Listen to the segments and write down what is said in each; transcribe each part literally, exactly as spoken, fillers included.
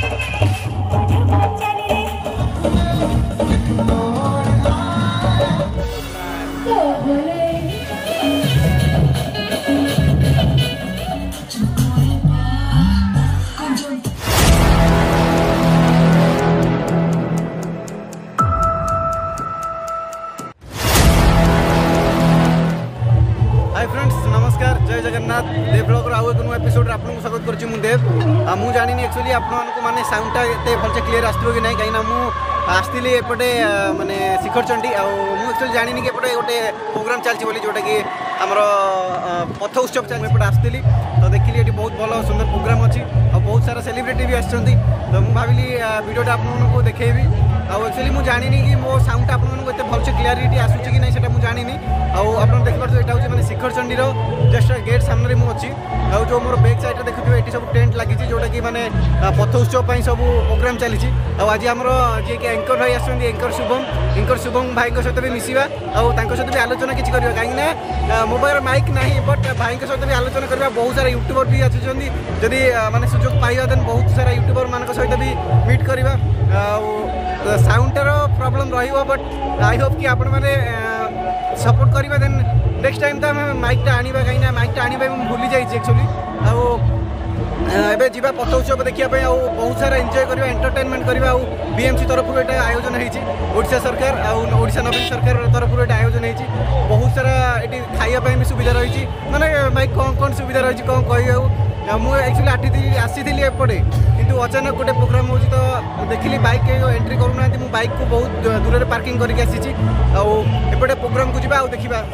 जगन्नाथ देव blogger आउ एक नुआ एपिसोड आपको स्वागत करुच्ची मु देव मुझे जानी एक्चुअली आपको माने साउंडटा एत भलसे क्लीयर आसो कि ना कहीं मुझे आसती एपटे माने शिखरचंडी एक्चुअली जानी कि एपटे गोटे प्रोग्राम चलती बोली जोटा कि आमर पथ उत्सव चल एपटे आसती तो देखिली ये बहुत भल सुंदर प्रोग्राम अच्छी और बहुत सारा सेलिब्रिटी भी आसछंती तो मुझे भाविली वीडियोटा आपको देखेबी एक्चुअली मुझे जानी कि मो साउंडटा आपको एत भलसे क्लीयरिटी आसूँ कि नहीं मुझे जानी आप देखिए यहाँ हूँ मैंने शिखरचंडी जस्ट गेट सामने मुझे अच्छी और जो मोर बैक साइड देखुए ये सब टेंट लगी जोटा कि मैंने पथ उत्सव सब प्रोग्राम चली आज आम जी कि एंकर भाई आसुँच एंकर शुभम एंकर शुभम भाई सहित भी मिसवा और सहित भी आलोचना किसी करवा कहीं मो पाखे माइक ना बट भाई सहित भी आलोचना करवा बहुत सारा यूट्यूबर भी आसुँच जदि माने सुजोग पाइबा देन बहुत सारा यूट्यूबर मान सहित भी मीट करवा साउंडर प्रॉब्लम रही बट आई होप कि आपण मैंने सपोर्ट करवा देन नेक्स्ट टाइम तो आम माइकटा आने कहीं माइकटा आने भूली जाइए एक्चुअली आबे जीवा पथ उत्सव देखा बहुत सारा एंजॉय करवा एंटरटेनमेंट करवा बीएमसी तरफ ये आयोजन होइछी सरकार ओडिशा नवीन सरकार तरफ ये आयोजन होइछी बहुत सारा ये खाइबा भी सुविधा रही माने माइक कौन कौन सुविधा रही कौन कह मुझे एक्चुअली आठी आसी एपटे किंतु अचानक गोटे प्रोग्राम हो तो देखिली बाइक एंट्री करूना मुझे बाइक को बहुत दूर पार्किंग करके आसी एपटे प्रोग्राम को जा देखा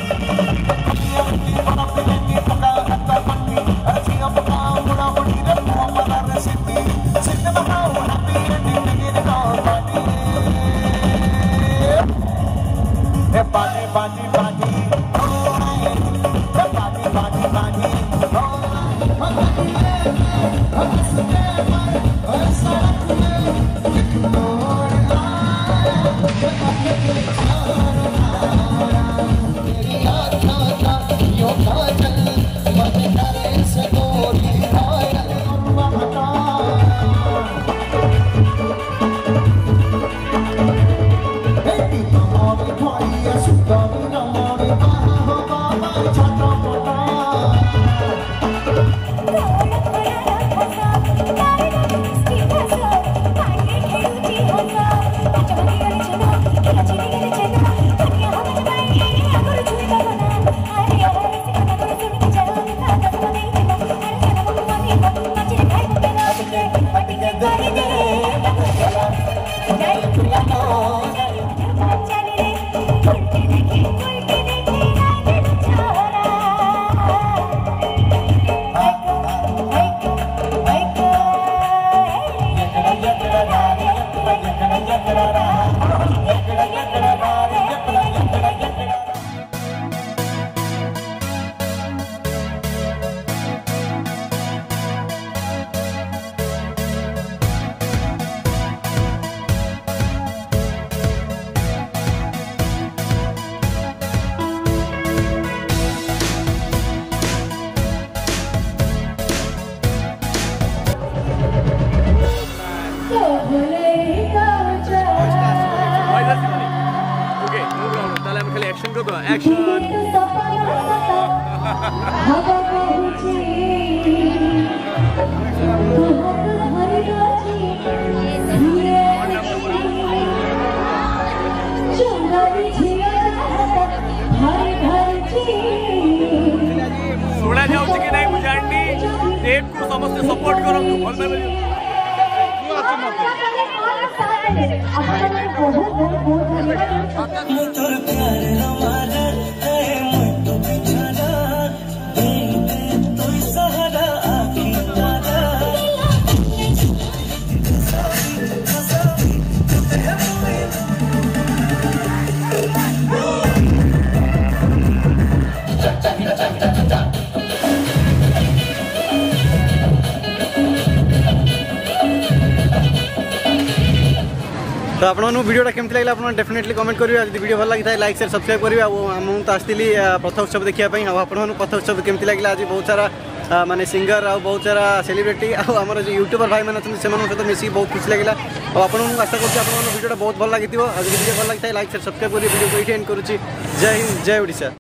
एक्शन को एक्शन सुना जाऊँ कि नहीं बुझाणी देव को समस्त सपोर्ट करो तो आपको वीडियोटा केमती लगे आप डेफिनेटली कमेंट करेंगे। यदि वीडियो भल लगी लाइक सब्सक्राइब करेंगे। आम तो आसती पथ उत्सव देखापी आपको पथ उत्सव केमती लगे आज बहुत सारा माने सिंगर आ बहुत सारा सेलिब्रिटी आमर जो यूट्यूबर भाई मैंने अच्छे से सहित मिसिकी बहुत खुशी लगे और आपको आशा करूँ भिडियोटा बहुत भल लगी भिडियो भल लगी लाइक सब्सक्राइब कर भिडियो को ये एंड करुँची। जय हिंद जय ओडिशा।